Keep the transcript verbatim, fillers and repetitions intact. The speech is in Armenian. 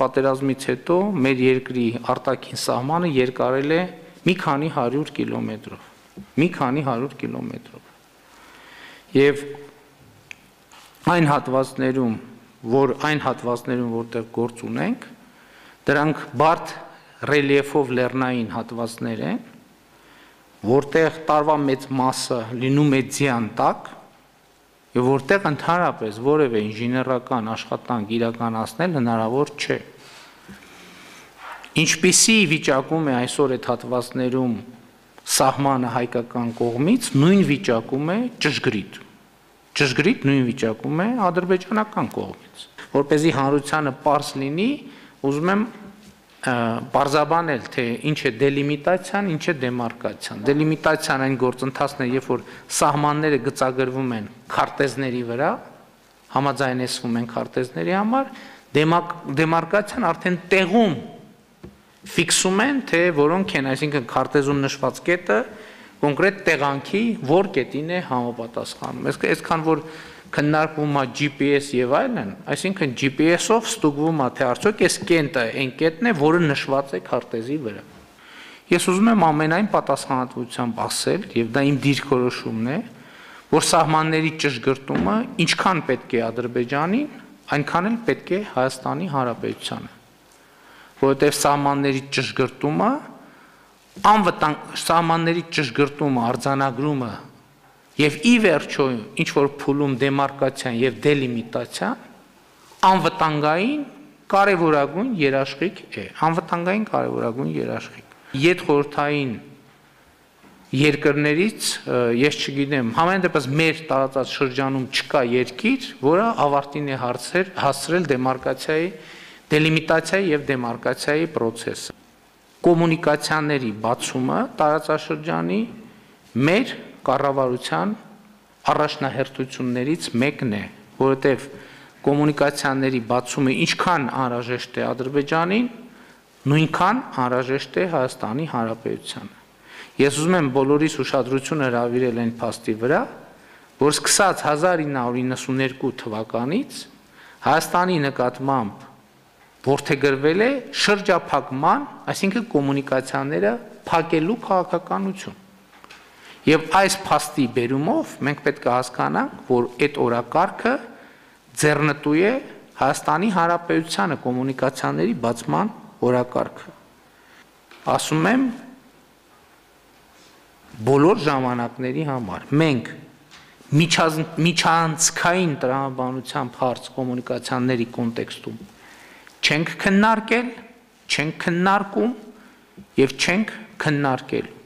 պատերազմից հետո մեր երկրի արտաքին սահմանը երկարել է մի քանի հարյուր կիլոմետրով, մի քանի հարյուր կիլոմետրով։ Եվ այն հատվածներում, որ այն հատվածներում, որտեղ գործ ունենք, դրանք բարդ ռելիեֆով լեռնային հատվածներ են, որտեղ տարվա մեծ մասը լինում է ձյան տակ, եւ որտեղ ընդհանրապես որևէ ինժեներական աշխատանք իրականացնել հնարավոր չէ։ Ինչպիսի վիճակում է այսօր այդ հատվածներում սահմանը հայկական կողմից, նույն վիճակում է ճշգրիտ։ Ճշգրիտ նույն վիճակում է ադրբեջանական կողմից։ Որպեսզի հանրությանը պարզ լինի, ուզում եմ բարձաբանել, թե ինչ է դելիմիտացիան, ինչ է դեմարկացիան։ Դելիմիտացիան այն գործընթացն է, երբ որ սահմանները գծագրվում են քարտեզների վրա, համաձայնեցվում են քարտեզների համար, դեմարկացիան արդեն տեղում ֆիքսում են, թե որոնք են, այսինքն քարտեզում նշված կետը կոնկրետ տեղանքի որ կետին է համապատասխանում։ Այսքան որ քննարկվում է G P S եւ այլն, այսինքն G P S-ով ստուգվում է, թե արդյոք այս կետը այն կետն է, որը նշված է քարտեզի վրա։ Ես ուզում եմ ամենայն պատասխանատվությամբ ասել, եւ դա իմ դիրքորոշումն է, որ սահմանների ճշգրտումը ինչքան պետք է Ադրբեջանին, այնքան էլ պետք է Հայաստանի Հանրապետությանը, որովհետեւ սահմանների ճշգրտումը, անվտանգ սահմանների ճշգրտումը, արձանագրումը Եվ ի վերջո ինչ որ փուլում դեմարկացիան եւ դելիմիտացիան անվտանգային կարևորագույն երաշխիք է, անվտանգային կարևորագույն երաշխիք։ Յետխորհրդային երկրներից ես չգիտեմ, համենայն դեպս մեր տարածած շրջանում չկա երկիր, որը ավարտին է հասցրել դեմարկացիայի, դելիմիտացիայի եւ դեմարկացիայի process-ը։ Կոմունիկացիաների բացումը տարածաշրջանի մեր կառավարության առաջնահերթություններից մեկն է, որովհետև կոմունիկացիաների բացումը ինչքան անհրաժեշտ է Ադրբեջանին, նույնքան անհրաժեշտ է Հայաստանի Հանրապետությանը։ Ես ուզում եմ բոլորիս ուշադրությունը հրավիրել այն փաստի վրա, որ սկսած հազար ինը հարյուր իննսունհինգ թվականից Հայաստանի նկատմամբ որդեգրվել է շրջափակման, այսինքն կոմունիկացիաները փակելու քաղաքականություն։ Եվ այս փաստի բերումով մենք պետք է հասկանանք, որ այդ օրակարգը ձեռնտու է Հայաստանի Հանրապետությանը կոմունիկացիաների բացման օրակարգը։ Ասում եմ բոլոր ժամանակների համար մենք միջանցքային տրամաբանությամբ հարց կոմունիկացիաների կոնտեքստում չենք քննարկել, չենք քննարկում եւ չենք քննարկել։